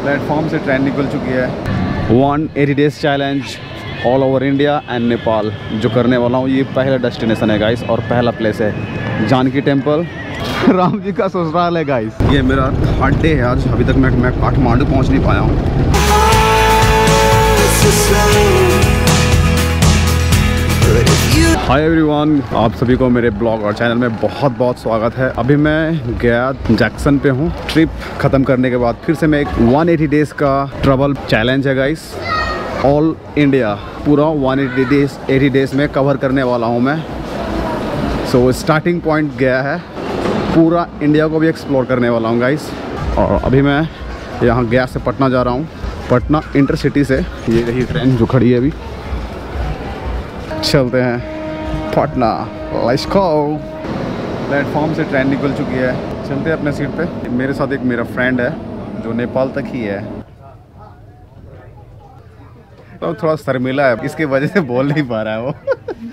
Platform से train निकल चुकी है। 180 days challenge all over India and Nepal जो करने वाला हूँ। ये पहला डेस्टिनेशन है गाइस और पहला प्लेस है जानकी टेम्पल, राम जी का ससुराल है गाइस। ये मेरा थर्ड डे है आज। अभी तक मैं काठमांडू पहुँच नहीं पाया हूँ। हाय एवरीवन, आप सभी को मेरे ब्लॉग और चैनल में बहुत बहुत स्वागत है। अभी मैं गया जैक्सन पे हूँ। ट्रिप ख़त्म करने के बाद फिर से मैं एक 180 डेज का ट्रैवल चैलेंज है गाइस। ऑल इंडिया पूरा 180 डेज में कवर करने वाला हूँ मैं। सो स्टार्टिंग पॉइंट गया है, पूरा इंडिया को भी एक्सप्लोर करने वाला हूँ गाइस। और अभी मैं यहाँ गया से पटना जा रहा हूँ, पटना इंटरसिटी से। ये रही ट्रेन जो खड़ी है अभी। चलते हैं पटना, लेट्स गो। प्लेटफॉर्म से ट्रेन निकल चुकी है। चलते हैं अपने सीट पे। मेरे साथ एक मेरा फ्रेंड है जो नेपाल तक ही है, तो थोड़ा शर्मिला है, इसकी वजह से बोल नहीं पा रहा है वो।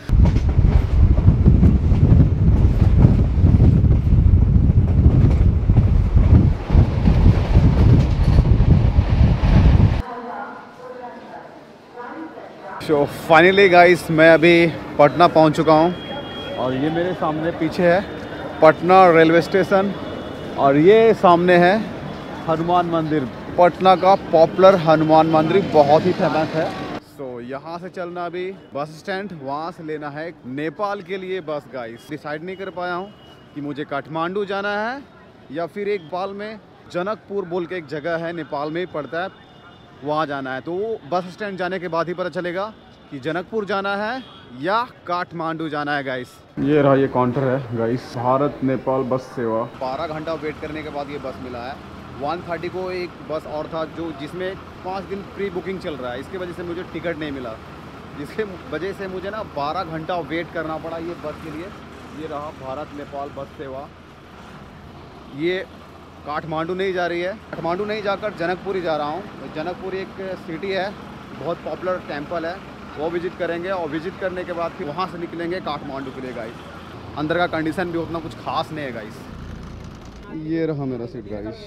तो फाइनली गाइस मैं अभी पटना पहुंच चुका हूं और ये मेरे सामने पीछे है पटना रेलवे स्टेशन और ये सामने है हनुमान मंदिर। पटना का पॉपुलर हनुमान मंदिर बहुत ही फेमस है। सो यहाँ से चलना अभी बस स्टैंड, वहाँ से लेना है नेपाल के लिए बस गाइस। डिसाइड नहीं कर पाया हूँ कि मुझे काठमांडू जाना है या फिर एक नेपाल में जनकपुर बोल के एक जगह है, नेपाल में ही पड़ता है, वहाँ जाना है। तो वो बस स्टैंड जाने के बाद ही पता चलेगा कि जनकपुर जाना है या काठमांडू जाना है गाइस। ये रहा, ये काउंटर है गाइस, भारत नेपाल बस सेवा। 12 घंटा वेट करने के बाद ये बस मिला है। 1:30 को एक बस और था जो जिसमें 5 दिन प्री बुकिंग चल रहा है। इसकी वजह से मुझे टिकट नहीं मिला, जिसके वजह से मुझे ना 12 घंटा वेट करना पड़ा ये बस के लिए। ये रहा भारत नेपाल बस सेवा। ये काठमांडू नहीं जा रही है, काठमांडू नहीं जाकर जनकपुर ही जा रहा हूँ। जनकपुर एक सिटी है, बहुत पॉपुलर टेंपल है, वो विजिट करेंगे और विजिट करने के बाद फिर वहाँ से निकलेंगे काठमांडू के लिए गाइस। अंदर का कंडीशन भी उतना कुछ खास नहीं है गाइस। ये रहा मेरा सीट गाइस।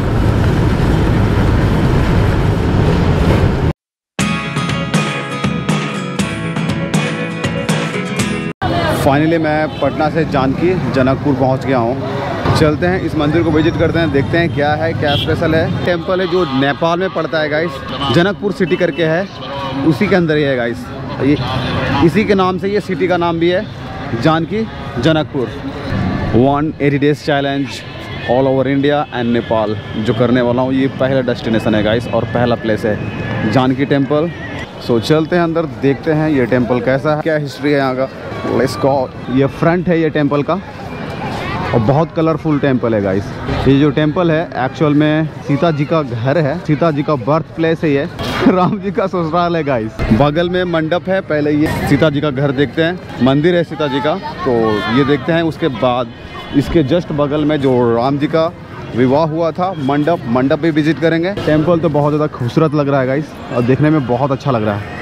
फाइनली मैं पटना से जानकी जनकपुर पहुँच गया हूँ। चलते हैं इस मंदिर को विजिट करते हैं, देखते हैं क्या है, क्या स्पेशल है। टेंपल है जो नेपाल में पड़ता है गाइस, जनकपुर सिटी करके है, उसी के अंदर ही है गाइस। ये इसी के नाम से ये सिटी का नाम भी है, Janaki Janakpur. 180 days challenge all over India and Nepal जो करने वाला हूँ। ये पहला डेस्टिनेशन है गाइस और पहला प्लेस है जानकी टेम्पल। सो चलते हैं अंदर, देखते हैं ये टेम्पल कैसा है, क्या हिस्ट्री है यहाँ का। Let's go. ये फ्रंट है ये टेम्पल का और बहुत कलरफुल टेंपल है गाइस। ये जो टेंपल है एक्चुअल में सीता जी का घर है, सीता जी का बर्थ प्लेस है ये, राम जी का ससुराल है गाइस। बगल में मंडप है, पहले ये सीता जी का घर देखते हैं, मंदिर है सीता जी का, तो ये देखते हैं। उसके बाद इसके जस्ट बगल में जो राम जी का विवाह हुआ था मंडप भी विजिट करेंगे। टेंपल तो बहुत ज़्यादा खूबसूरत लग रहा है गाइस और देखने में बहुत अच्छा लग रहा है।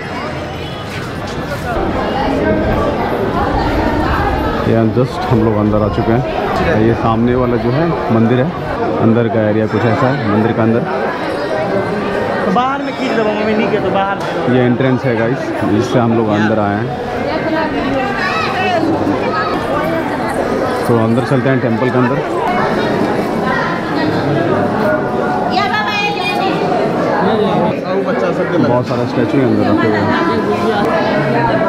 ये जस्ट हम लोग अंदर आ चुके हैं। ये सामने वाला जो है मंदिर है, अंदर का एरिया कुछ ऐसा है मंदिर का अंदर। तो बाहर में खींच दो मम्मी, नहीं के तो बाहर। ये एंट्रेंस है गाइस, जिससे हम लोग अंदर आए हैं। तो अंदर चलते हैं टेंपल के अंदर। बहुत सारा स्टैचू अंदर रखे हुए हैं।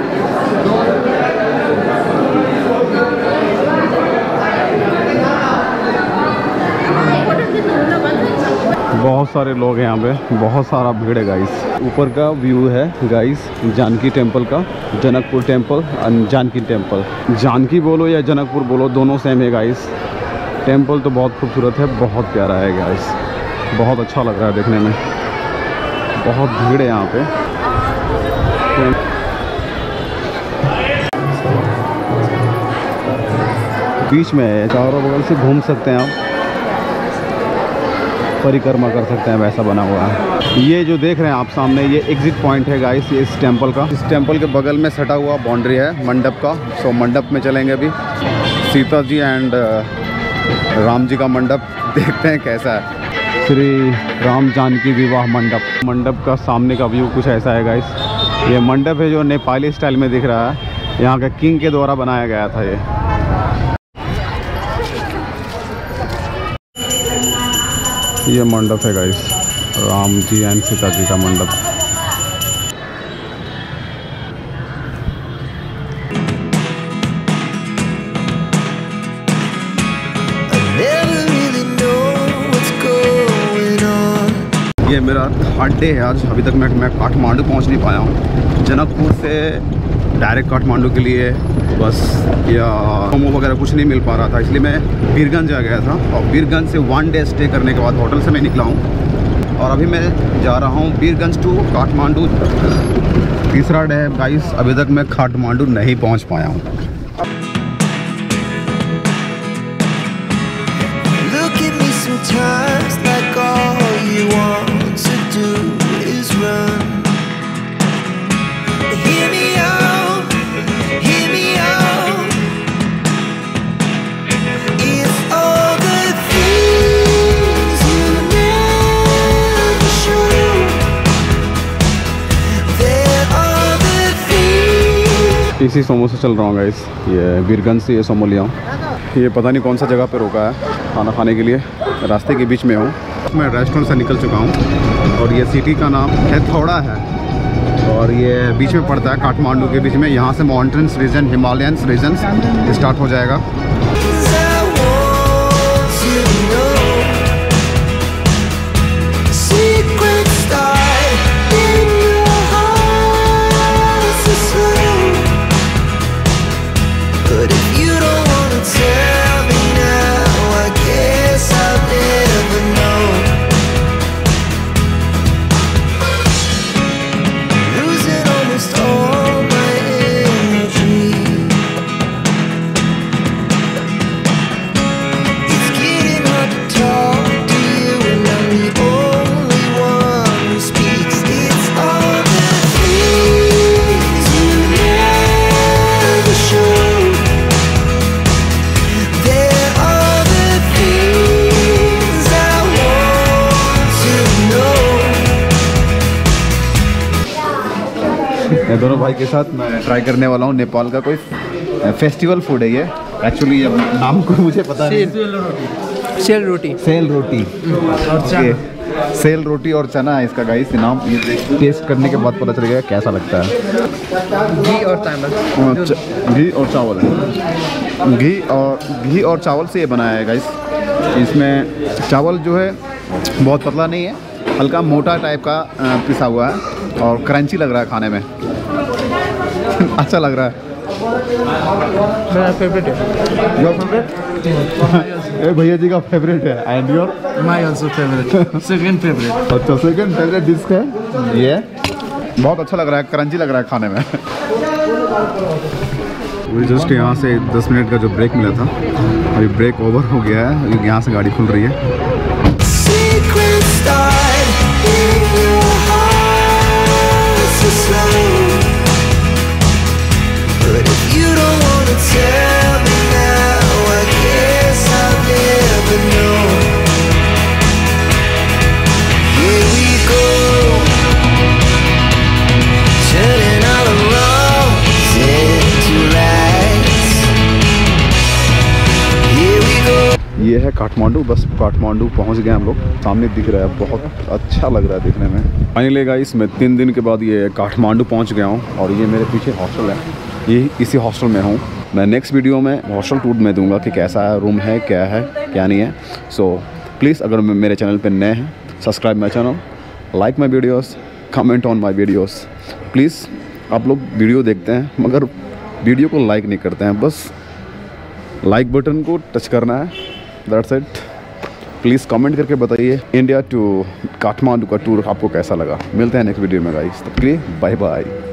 बहुत सारे लोग हैं यहाँ पे, बहुत सारा भीड़ है गाइस। ऊपर का व्यू है गाइस जानकी टेम्पल का, जनकपुर टेम्पल और जानकी टेम्पल। जानकी बोलो या जनकपुर बोलो, दोनों सेम है गाइस। टेम्पल तो बहुत खूबसूरत है, बहुत प्यारा है गाइस, बहुत अच्छा लग रहा है देखने में। बहुत भीड़ है यहाँ पे। बीच में है, चारों बगल से घूम सकते हैं आप, परिक्रमा कर सकते हैं, वैसा बना हुआ है। ये जो देख रहे हैं आप सामने, ये एग्जिट पॉइंट है गाइस ये इस टेंपल का। इस टेंपल के बगल में सटा हुआ बाउंड्री है मंडप का। सो मंडप में चलेंगे अभी, सीता जी एंड राम जी का मंडप देखते हैं कैसा है। श्री राम जानकी विवाह मंडप। मंडप का सामने का व्यू कुछ ऐसा है गाइस। ये मंडप है जो नेपाली स्टाइल में दिख रहा है, यहाँ के किंग के द्वारा बनाया गया था ये मंडप है गाइस, राम जी एंड सीता जी का मंडप। ये मेरा थर्ड डे है आज। अभी तक मैं काठमांडू पहुंच नहीं पाया हूँ। जनकपुर से डायरेक्ट काठमांडू के लिए बस या मोमो वगैरह कुछ नहीं मिल पा रहा था, इसलिए मैं बीरगंज आ गया था। और बीरगंज से 1 डे स्टे करने के बाद होटल से मैं निकला हूँ और अभी मैं जा रहा हूँ बीरगंज टू काठमांडू। तीसरा डे है गाइस, अभी तक मैं काठमांडू नहीं पहुँच पाया हूँ। इसी सोमो से चल रहा हूँ गाइस। ये बीरगंज से ये सोमो लिया हूँ। ये पता नहीं कौन सा जगह पे रोका है खाना खाने के लिए, रास्ते के बीच में हूँ। मैं रेस्टोरेंट से निकल चुका हूँ और ये सिटी का नाम हैथौड़ा है और ये बीच में पड़ता है काठमांडू के बीच में। यहाँ से mountains region, Himalayans region start हो जाएगा। दोनों भाई के साथ मैं ट्राई करने वाला हूँ नेपाल का कोई फेस्टिवल फूड है ये। एक्चुअली ये नाम को मुझे पता नहीं। सेल रोटी। सेल रोटी और सेल रोटी और चना है इसका गाइस नाम। ये टेस्ट करने के बाद पता चलेगा कैसा लगता है। घी और चावल, घी और चावल, घी और चावल से ये बनाया है गाइस। इसमें चावल जो है बहुत पतला नहीं है, हल्का मोटा टाइप का पिसा हुआ है और क्रंची लग रहा है खाने में। अच्छा लग रहा है। मेरा फेवरेट है। Your favourite? भैया जी का फेवरेट है। And your? My also favourite. Second favourite. अच्छा, सेकंड फेवरेट डिश है ये। बहुत अच्छा लग रहा है, क्रंची लग रहा है खाने में। मुझे जस्ट यहाँ से 10 मिनट का जो ब्रेक मिला था, अभी ब्रेक ओवर हो गया है। यहाँ से गाड़ी खुल रही है। ये है काठमांडू। बस काठमांडू पहुंच गए हम लोग। सामने दिख रहा है, बहुत अच्छा लग रहा है देखने में। फाइनली गाइस मैं 3 दिन के बाद ये काठमांडू पहुंच गया हूं और ये मेरे पीछे हॉस्टल है। ये इसी हॉस्टल में हूं। मैं नेक्स्ट वीडियो में हॉस्टल टूर में दूंगा कि कैसा है, रूम है क्या नहीं है। सो प्लीज़ अगर मेरे चैनल पर नए हैं, subscribe my channel, like my videos, comment on my videos. Please आप लोग वीडियो देखते हैं मगर वीडियो को लाइक नहीं करते हैं। बस लाइक बटन को टच करना है, दैट्स इट। प्लीज़ कमेंट करके बताइए इंडिया टू काठमांडू का टूर आपको कैसा लगा। मिलते हैं नेक्स्ट वीडियो में गाइस, तब के लिए बाय बाय।